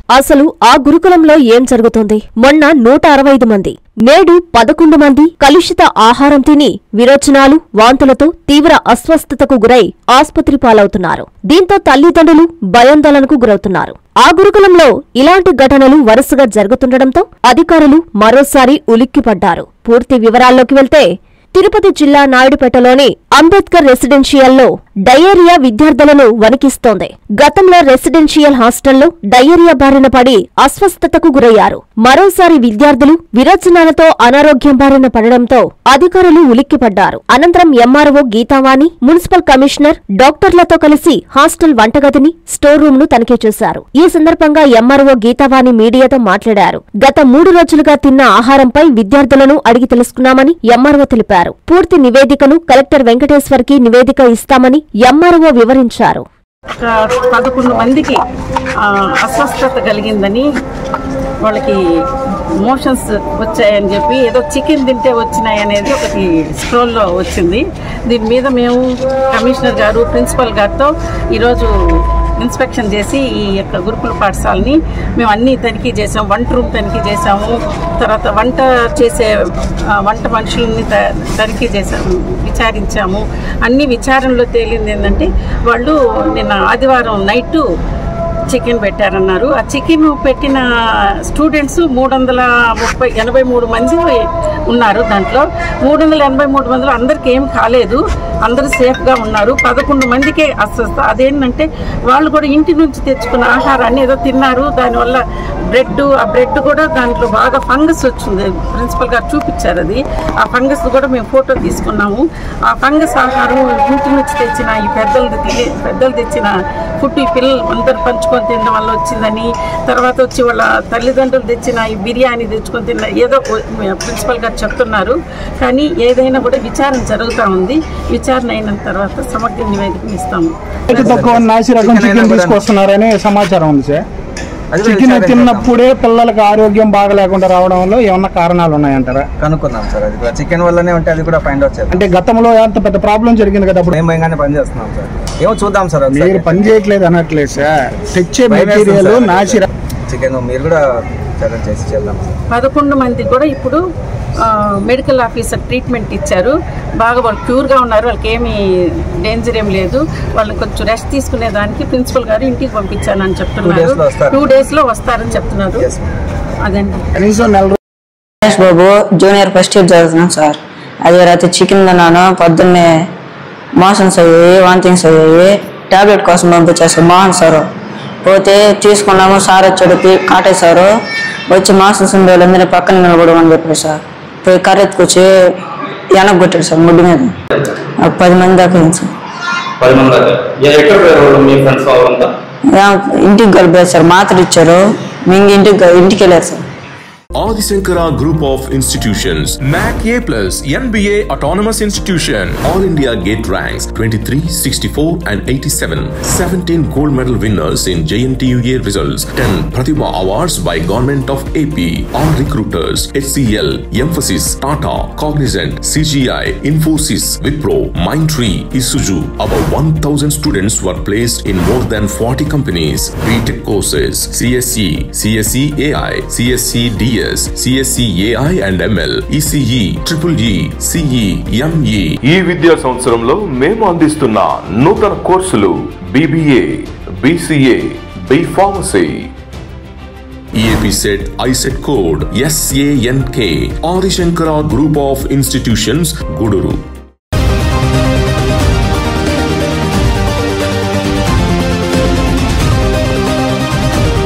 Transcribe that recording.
అసలు ఆ గురుకులంలో ఏం జరుగుతుంది? మొన్న 165 మంది, నేడు 11 మంది కలుషిత ఆహారం తిని విరోచనాలు, వాంతులతో తీవ్ర అస్వస్థతకు గురై ఆస్పత్రి పాలవుతున్నారు. దీంతో తల్లిదండ్రులు భయాందోళనకు గురవుతున్నారు. ఆ గురుకులంలో ఇలాంటి ఘటనలు వరుసగా జరుగుతుండటంతో అధికారులు మరోసారి ఉలిక్కిపడ్డారు. పూర్తి వివరాల్లోకి వెళ్తే తిరుపతి జిల్లా నాయుడుపేటలోని అంబేద్కర్ రెసిడెన్షియల్లో డయేరియా విద్యార్థులను వణికిస్తోంది. గతంలో రెసిడెన్షియల్ హాస్టల్లో డయేరియా బారిన పడి అస్వస్థతకు గురయ్యారు. మరోసారి విద్యార్థులు విరోచనాలతో అనారోగ్యం బారిన పడడంతో అధికారులు ఉలిక్కిపడ్డారు. అనంతరం ఎంఆర్ఓ గీతావాణి, మున్సిపల్ కమిషనర్, డాక్టర్లతో కలిసి హాస్టల్ వంటగదిని, స్టోర్ రూమ్ ను తనిఖీ చేశారు. ఈ సందర్భంగా ఎంఆర్ఓ గీతావాణి మీడియాతో మాట్లాడారు. గత 3 రోజులుగా తిన్న ఆహారంపై విద్యార్థులను అడిగి తెలుసుకున్నామని ఎంఆర్ఓ తెలిపారు. పూర్తి నివేదికను కలెక్టర్ వెంకటేశ్వర్కి నివేదిక ఇస్తామని ఎంఆర్ఓ వివరించారు. 11 మందికి అస్వస్థత కలిగిందని, వాళ్ళకి మోషన్స్ వచ్చాయని చెప్పి ఏదో చికెన్ తింటే వచ్చినాయనేది ఒకటి స్క్రోల్లో వచ్చింది. దీని మీద మేము కమిషనర్ గారు, ప్రిన్సిపల్ గారితో ఈరోజు ఇన్స్పెక్షన్ చేసి ఈ యొక్క గురుకుల పాఠశాలని మేము అన్నీ తనిఖీ చేసాము. వంట రూమ్ తనిఖీ చేసాము, తర్వాత వంట మనుషులని తనిఖీ చేసాము, విచారించాము. అన్ని విచారణలో తేలింది ఏంటంటే వాళ్ళు నిన్న ఆదివారం నైటు చికెన్ పెట్టారన్నారు. ఆ చికెన్ పెట్టిన స్టూడెంట్స్ 383 మంది ఉన్నారు. దాంట్లో 383 మందిలో అందరికీ ఏం కాలేదు, అందరూ సేఫ్గా ఉన్నారు. 11 మందికే అస్వస్థ. అదేంటంటే వాళ్ళు కూడా ఇంటి నుంచి తెచ్చుకున్న ఆహారాన్ని ఏదో తిన్నారు, దానివల్ల ఆ బ్రెడ్ కూడా దాంట్లో బాగా ఫంగస్ వచ్చింది. ప్రిన్సిపల్ గారు చూపించారు. ఆ ఫంగస్ కూడా మేము ఫోటో తీసుకున్నాము. ఆ ఫంగస్ ఆహారం ఇంటి నుంచి తెచ్చిన ఈ పెద్దలు తెచ్చిన ఫుడ్ ఈ పిల్లలు అందరు పంచుకొని తినడం వల్ల వచ్చిందని, తర్వాత వచ్చి వాళ్ళ తల్లిదండ్రులు తెచ్చిన ఈ బిర్యానీ తెచ్చుకొని తిన్న ఏదో ప్రిన్సిపల్ గారు చెప్తున్నారు. కానీ ఏదైనా కూడా విచారణ జరుగుతూ ఉంది. విచారణ అయిన తర్వాత సమగ్ర నివేదిక ఇస్తాము. సమాచారం ఉంది సార్. చికెన్ తిన్నప్పుడే పిల్లలకు ఆరోగ్యం బాగా లేకుండా రావడం వల్ల ఏమన్నా కారణాలు ఉన్నాయంటారా? కనుక్కున్నాం సార్. అది కూడా చికెన్ వల్లనే ఉంటే అది కూడా ఫైండ్ అవుట్ చేయాలి. అంటే గతంలో ఎంత పెద్ద ప్రాబ్లం జరిగింది కదా, మేము భయంగానే పని చేస్తున్నాం సార్. ఏమో చూద్దాం సార్. మీరు పని చేయట్లేదు అనట్లేదు సార్. తెచ్చే మెటీరియల్ నాచురల్ చికెన్ మీరు కూడా ఛాలెంజ్ చేసి చేద్దాం సార్. 11 మంది కూడా ఇప్పుడు మెడికల్ ఆఫీసర్ ట్రీట్మెంట్ ఇచ్చారు. బాగా వాళ్ళు క్యూర్గా ఉన్నారు. వాళ్ళకి ఏమీ డేంజర్ ఏం లేదు. వాళ్ళని కొంచెం రెస్ట్ తీసుకునే దానికి ప్రిన్సిపల్ గారు ఇంటికి పంపించానని చెప్తున్నారు. 2 డేస్లో వస్తారని చెప్తున్నారు. అదండి. Mahesh Babu junior first year చదువుతున్నాను సార్. అదే రాత్రి చికెన్ తిన్నాను. పొద్దున్నే మోషన్స్ అయ్యాయి, వాంతింగ్స్ అయ్యాయి. టాబ్లెట్ కోసం పంపించారు మోహన్ సార్. పోతే తీసుకున్నాము. సార్ వచ్చాడు, కాటేశారు. వచ్చి మోషన్స్ ఉండే వాళ్ళందరినీ పక్కన నిలబడమని చెప్పారు సార్. పోయి కర్రెత్తుకొచ్చి వెనక్కొట్టాడు సార్ ముడ్డు మీద. 10 మంది దాకా అయింది సార్. ఇంటికి కలిపారు సార్. మాత్రలు ఇచ్చారు. మింగి ఇంటికి వెళ్ళారు sir. Adi Shankara Group of Institutions, NAC A+, NBA Autonomous Institution, All India Gate Ranks 23, 64 and 87, 17 gold medal winners in JNTUA results, 10 Pratibha Awards by Government of AP, all recruiters, HCL, Emphasis, Tata, Cognizant, CGI, Infosys, Wipro, Mindtree, Isuzu. About 1,000 students were placed in more than 40 companies. BTech courses, CSE, CSE AI, CSE DS, CSE AI and ML, ECE, EEE, CE, ME. ఈ విద్యా సంవత్సరంలో మేము అందిస్తున్న నూతన కోర్సులు BBA, BCA, B Pharmacy. EAP set ISET code SANK. Adi Shankara Group of Institutions, Guduru.